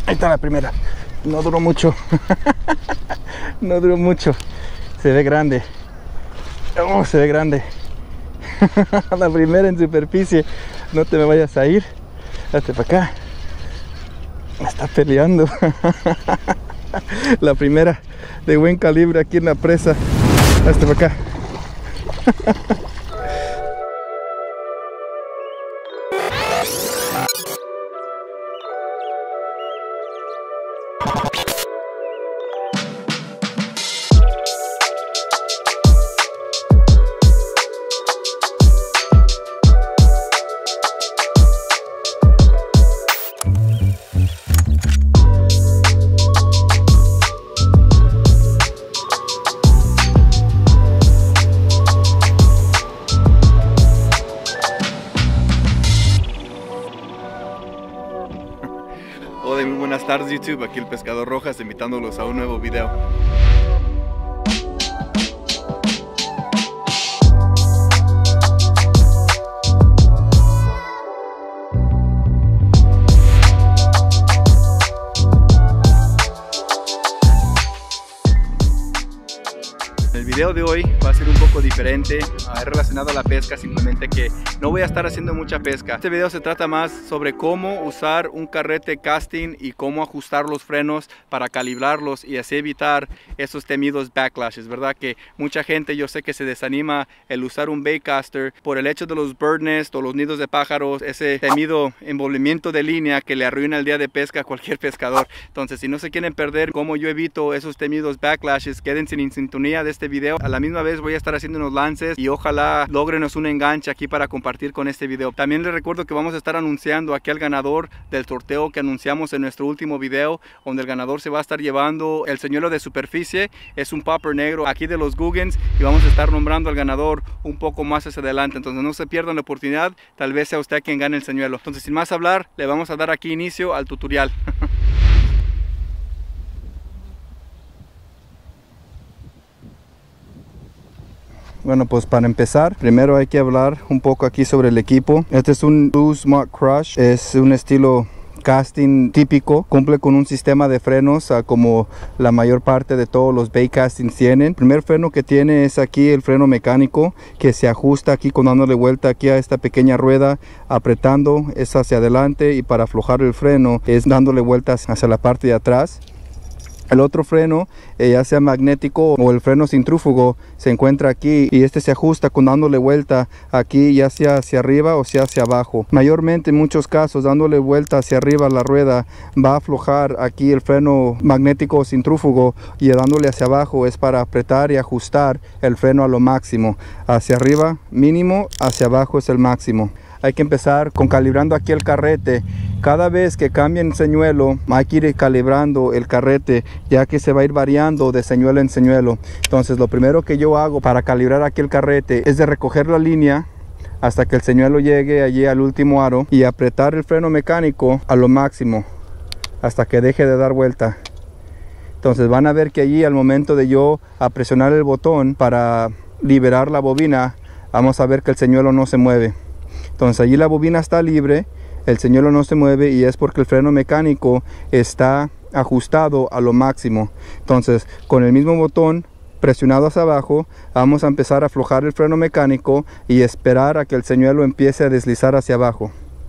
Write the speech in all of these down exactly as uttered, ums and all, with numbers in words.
Ahí está la primera. No duró mucho. No duró mucho. Se ve grande. Oh, se ve grande. La primera en superficie. No te me vayas a ir. Hazte para acá. Me está peleando. La primera de buen calibre aquí en la presa. Hazte para acá. Hola, muy buenas tardes YouTube, aquí el Pescador Rojas invitándolos a un nuevo video. El video de hoy va a ser un poco diferente, uh, relacionado a la pesca, simplemente que no voy a estar haciendo mucha pesca. Este video se trata más sobre cómo usar un carrete casting y cómo ajustar los frenos para calibrarlos y así evitar esos temidos backlashes, ¿verdad? Que mucha gente yo sé que se desanima el usar un baitcaster por el hecho de los bird nest o los nidos de pájaros, ese temido envolvimiento de línea que le arruina el día de pesca a cualquier pescador. Entonces, si no se quieren perder cómo yo evito esos temidos backlashes, quédense en sintonía de este video. A la misma vez voy a estar haciendo unos lances y ojalá logrenos un enganche aquí para compartir con este video. También les recuerdo que vamos a estar anunciando aquí al ganador del sorteo que anunciamos en nuestro último video, donde el ganador se va a estar llevando el señuelo de superficie. Es un popper negro aquí de los Googans y vamos a estar nombrando al ganador un poco más hacia adelante. Entonces no se pierdan la oportunidad, tal vez sea usted quien gane el señuelo. Entonces sin más hablar, le vamos a dar aquí inicio al tutorial. Bueno, pues para empezar, primero hay que hablar un poco aquí sobre el equipo. Este es un Blue Smart Crush, es un estilo casting típico, cumple con un sistema de frenos uh, como la mayor parte de todos los bait castings tienen. El primer freno que tiene es aquí el freno mecánico que se ajusta aquí con dándole vuelta aquí a esta pequeña rueda, apretando es hacia adelante, y para aflojar el freno es dándole vueltas hacia la parte de atrás. El otro freno, eh, ya sea magnético o el freno centrífugo, se encuentra aquí y este se ajusta con dándole vuelta aquí, ya sea hacia arriba o sea hacia abajo. Mayormente en muchos casos dándole vuelta hacia arriba la rueda va a aflojar aquí el freno magnético o centrífugo, y dándole hacia abajo es para apretar y ajustar el freno a lo máximo. Hacia arriba mínimo, hacia abajo es el máximo. Hay que empezar con calibrando aquí el carrete. Cada vez que cambien señuelo hay que ir calibrando el carrete, ya que se va a ir variando de señuelo en señuelo. Entonces lo primero que yo hago para calibrar aquí el carrete es de recoger la línea hasta que el señuelo llegue allí al último aro y apretar el freno mecánico a lo máximo hasta que deje de dar vuelta. Entonces van a ver que allí al momento de yo a presionar el botón para liberar la bobina, vamos a ver que el señuelo no se mueve. Entonces allí la bobina está libre, el señuelo no se mueve, y es porque el freno mecánico está ajustado a lo máximo. Entonces con el mismo botón presionado hacia abajo vamos a empezar a aflojar el freno mecánico y esperar a que el señuelo empiece a deslizar hacia abajo.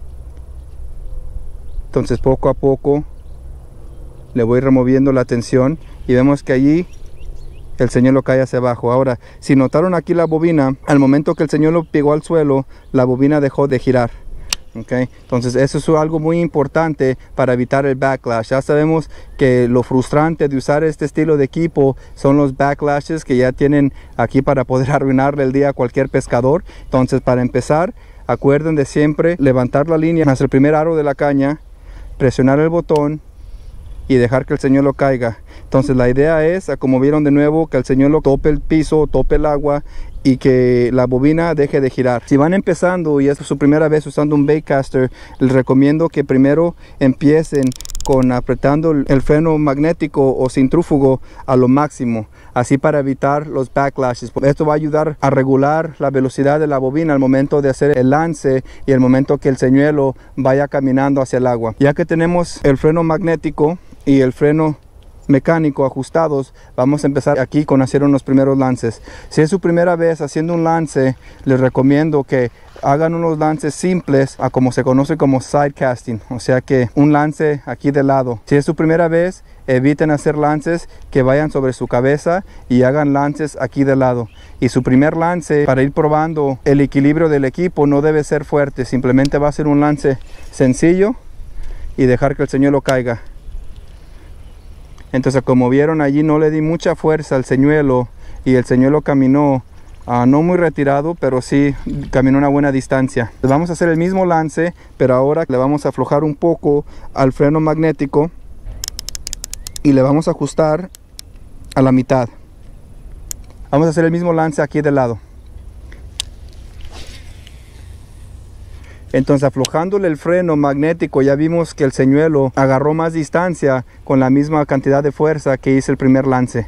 Entonces poco a poco le voy removiendo la tensión y vemos que allí el señuelo cae hacia abajo. Ahora, si notaron aquí la bobina, al momento que el señuelo pegó al suelo, la bobina dejó de girar. Okay. Entonces eso es algo muy importante para evitar el backlash. Ya sabemos que lo frustrante de usar este estilo de equipo son los backlashes que ya tienen aquí para poder arruinarle el día a cualquier pescador. Entonces para empezar, acuerden de siempre levantar la línea hasta el primer aro de la caña, presionar el botón y dejar que el señuelo caiga. Entonces la idea es, como vieron de nuevo, que el señuelo tope el piso, tope el agua y que la bobina deje de girar. Si van empezando y es su primera vez usando un baitcaster, les recomiendo que primero empiecen con apretando el freno magnético o centrífugo a lo máximo, así para evitar los backlashes. Esto va a ayudar a regular la velocidad de la bobina al momento de hacer el lance y el momento que el señuelo vaya caminando hacia el agua. Ya que tenemos el freno magnético y el freno mecánico ajustados, vamos a empezar aquí con hacer unos primeros lances. Si es su primera vez haciendo un lance, les recomiendo que hagan unos lances simples, a como se conoce como side casting, o sea que un lance aquí de lado. Si es su primera vez, eviten hacer lances que vayan sobre su cabeza y hagan lances aquí de lado. Y su primer lance, para ir probando el equilibrio del equipo, no debe ser fuerte, simplemente va a ser un lance sencillo y dejar que el señuelo caiga. Entonces, como vieron, allí no le di mucha fuerza al señuelo y el señuelo caminó uh, no muy retirado, pero sí caminó una buena distancia. Vamos a hacer el mismo lance, pero ahora le vamos a aflojar un poco al freno magnético y le vamos a ajustar a la mitad. Vamos a hacer el mismo lance aquí de lado. Entonces, aflojándole el freno magnético, ya vimos que el señuelo agarró más distancia con la misma cantidad de fuerza que hice el primer lance.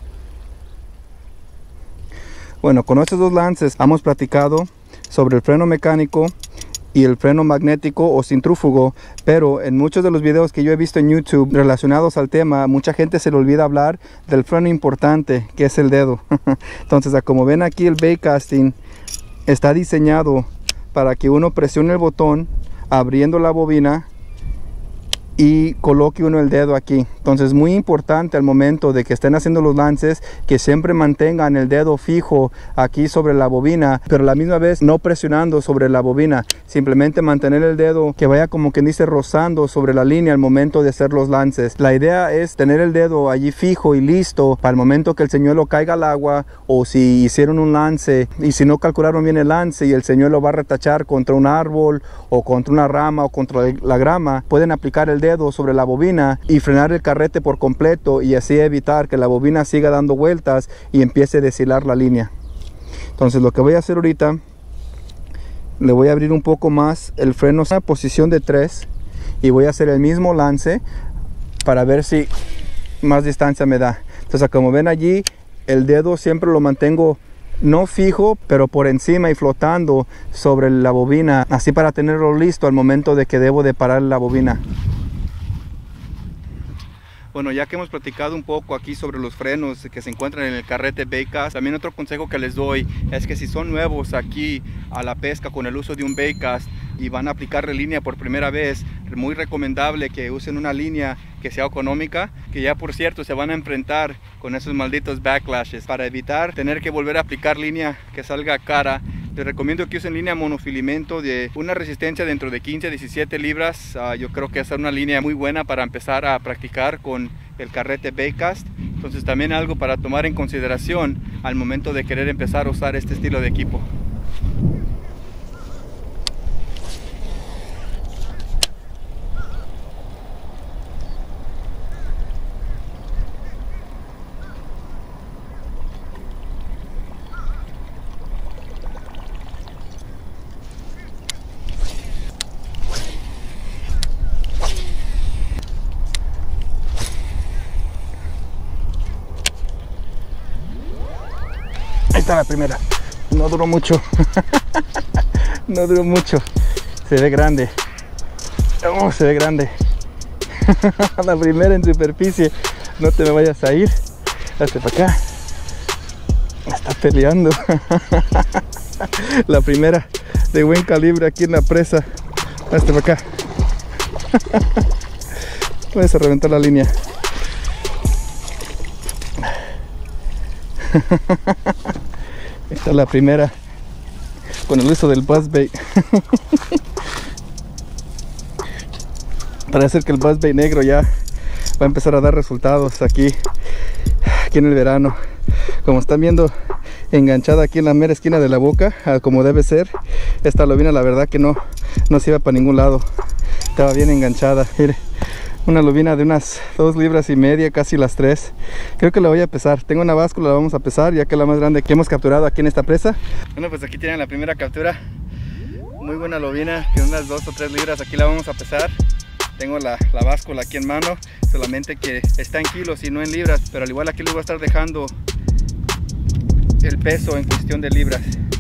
Bueno, con estos dos lances hemos platicado sobre el freno mecánico y el freno magnético o centrífugo, pero en muchos de los videos que yo he visto en YouTube relacionados al tema, mucha gente se le olvida hablar del freno importante, que es el dedo. Entonces, como ven aquí, el bait casting está diseñado para que uno presione el botón abriendo la bobina y coloque uno el dedo aquí. Entonces, muy importante al momento de que estén haciendo los lances que siempre mantengan el dedo fijo aquí sobre la bobina, pero a la misma vez no presionando sobre la bobina, simplemente mantener el dedo que vaya, como quien dice, rozando sobre la línea al momento de hacer los lances. La idea es tener el dedo allí fijo y listo para el momento que el señuelo caiga al agua, o si hicieron un lance y si no calcularon bien el lance y el señuelo va a retachar contra un árbol o contra una rama o contra la grama, pueden aplicar el dedo sobre la bobina y frenar el carrete por completo, y así evitar que la bobina siga dando vueltas y empiece a deshilar la línea. Entonces, lo que voy a hacer ahorita, le voy a abrir un poco más el freno a posición de tres y voy a hacer el mismo lance para ver si más distancia me da. Entonces, como ven allí, el dedo siempre lo mantengo no fijo, pero por encima y flotando sobre la bobina, así para tenerlo listo al momento de que debo de parar la bobina. Bueno, ya que hemos platicado un poco aquí sobre los frenos que se encuentran en el carrete baitcast, también otro consejo que les doy es que si son nuevos aquí a la pesca con el uso de un baitcast y van a aplicar línea por primera vez, muy recomendable que usen una línea que sea económica, que ya por cierto se van a enfrentar con esos malditos backlashes. Para evitar tener que volver a aplicar línea que salga cara, les recomiendo que usen línea monofilamento de una resistencia dentro de quince a diecisiete libras. Uh, yo creo que esa es una línea muy buena para empezar a practicar con el carrete baitcast. Entonces, también algo para tomar en consideración al momento de querer empezar a usar este estilo de equipo. Ahí está la primera. No duró mucho. No duró mucho. Se ve grande. Oh, se ve grande. La primera en superficie. No te me vayas a ir. Hazte para acá. Está peleando. La primera de buen calibre aquí en la presa. Hazte para acá. Puedes reventar la línea. Esta es la primera con el uso del buzzbait. Parece que el buzzbait negro ya va a empezar a dar resultados aquí, aquí en el verano. Como están viendo, enganchada aquí en la mera esquina de la boca, como debe ser. Esta lobina, la verdad que no, no se iba para ningún lado. Estaba bien enganchada. Mire, una lobina de unas dos libras y media, casi las tres. Creo que la voy a pesar. Tengo una báscula, la vamos a pesar, ya que es la más grande que hemos capturado aquí en esta presa. Bueno, pues aquí tienen la primera captura. Muy buena lobina, de unas dos o tres libras. Aquí la vamos a pesar. tengo la, la báscula aquí en mano, solamente que está en kilos y no en libras, pero al igual aquí les voy a estar dejando el peso en cuestión de libras.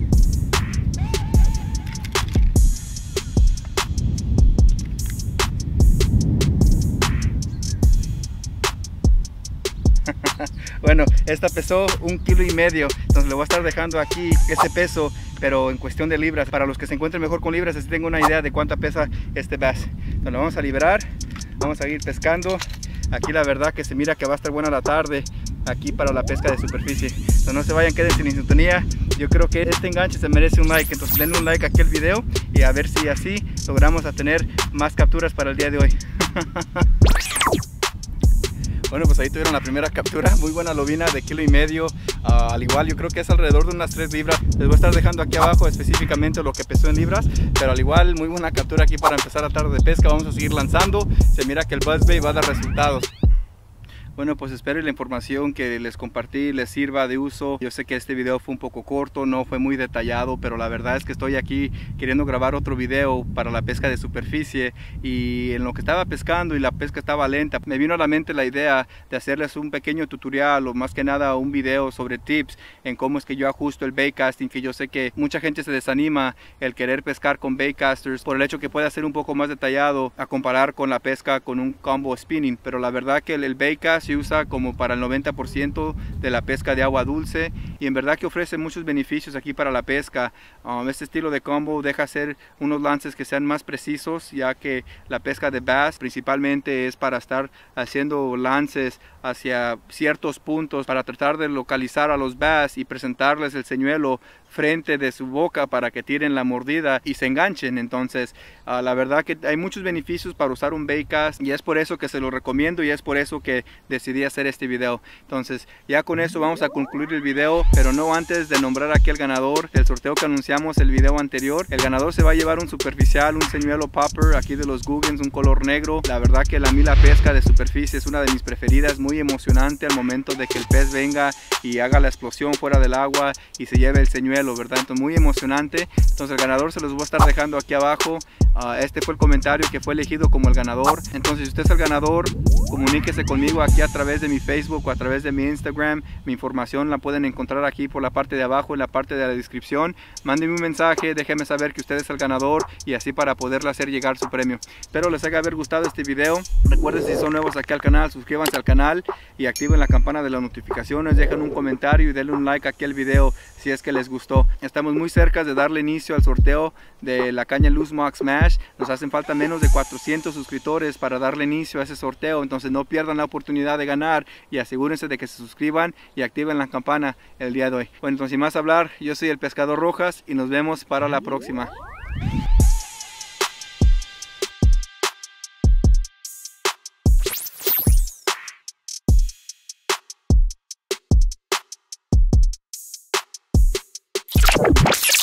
Bueno, esta pesó un kilo y medio, entonces le voy a estar dejando aquí ese peso, pero en cuestión de libras, para los que se encuentren mejor con libras, así tengo una idea de cuánta pesa este bass. Entonces lo vamos a liberar, vamos a ir pescando. Aquí la verdad que se mira que va a estar buena la tarde aquí para la pesca de superficie. Entonces no se vayan, quédense en sintonía. Yo creo que este enganche se merece un like, entonces denle un like aquí al video y a ver si así logramos a tener más capturas para el día de hoy. Bueno, pues ahí tuvieron la primera captura, muy buena lobina de kilo y medio, uh, al igual yo creo que es alrededor de unas tres libras. Les voy a estar dejando aquí abajo específicamente lo que pesó en libras, pero al igual muy buena captura aquí para empezar la tarde de pesca. Vamos a seguir lanzando, se mira que el buzzbait va a dar resultados. Bueno, pues espero que la información que les compartí les sirva de uso. Yo sé que este video fue un poco corto, no fue muy detallado, pero la verdad es que estoy aquí queriendo grabar otro video para la pesca de superficie, y en lo que estaba pescando y la pesca estaba lenta, me vino a la mente la idea de hacerles un pequeño tutorial o más que nada un video sobre tips en cómo es que yo ajusto el bait casting, que yo sé que mucha gente se desanima el querer pescar con bait casters por el hecho que puede ser un poco más detallado a comparar con la pesca con un combo spinning, pero la verdad que el, el bait cast se usa como para el noventa por ciento de la pesca de agua dulce, y en verdad que ofrece muchos beneficios aquí para la pesca. Um, este estilo de combo deja hacer unos lances que sean más precisos, ya que la pesca de bass principalmente es para estar haciendo lances hacia ciertos puntos para tratar de localizar a los bass y presentarles el señuelo frente de su boca para que tiren la mordida y se enganchen. Entonces uh, la verdad que hay muchos beneficios para usar un bait cast, y es por eso que se lo recomiendo y es por eso que decidí hacer este video. Entonces ya con eso vamos a concluir el video, pero no antes de nombrar aquí al ganador del sorteo que anunciamos el video anterior. El ganador se va a llevar un superficial, un señuelo popper aquí de los Googans, un color negro. La verdad que la mila pesca de superficie es una de mis preferidas, muy emocionante al momento de que el pez venga y haga la explosión fuera del agua y se lleve el señuelo, ¿verdad? Entonces muy emocionante. Entonces el ganador se los voy a estar dejando aquí abajo. Uh, este fue el comentario que fue elegido como el ganador. Entonces si usted es el ganador, comuníquese conmigo aquí a través de mi Facebook o a través de mi Instagram. Mi información la pueden encontrar aquí por la parte de abajo, en la parte de la descripción. Mándenme un mensaje, déjenme saber que usted es el ganador y así para poderle hacer llegar su premio. Espero les haya haber gustado este video. Recuerden, si son nuevos aquí al canal, suscríbanse al canal y activen la campana de las notificaciones. Dejen un comentario y denle un like aquí al video si es que les gustó. Estamos muy cerca de darle inicio al sorteo de la caña Luzmox Smash. Nos hacen falta menos de cuatrocientos suscriptores para darle inicio a ese sorteo, entonces no pierdan la oportunidad de ganar y asegúrense de que se suscriban y activen la campana el día de hoy. Bueno, entonces sin más hablar, yo soy el Pescador Rojas y nos vemos para la próxima. You